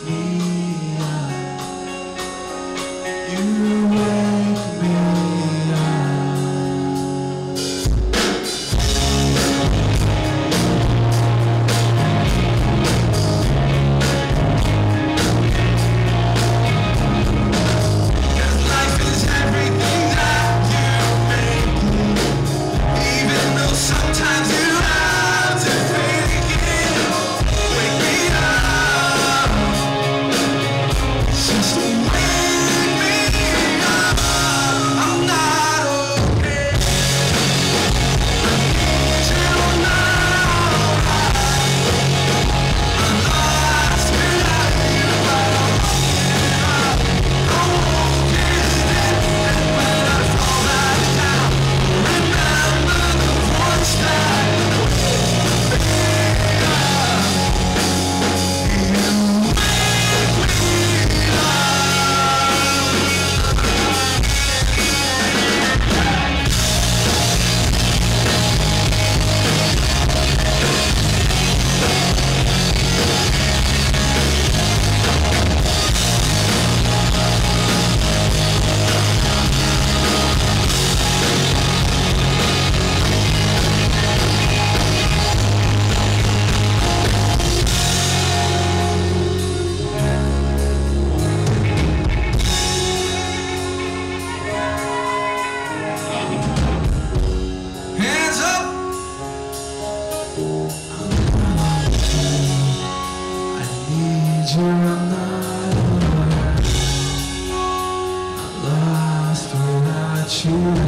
me up. You wake me sometimes you have to fake it. Wake me up. Just wake me up. I'm not okay. I need you now. I'm lost without you. I won't give in. And when I fall back down, remember the voice that hands up. I need you, I'm not alright. I'm lost without you.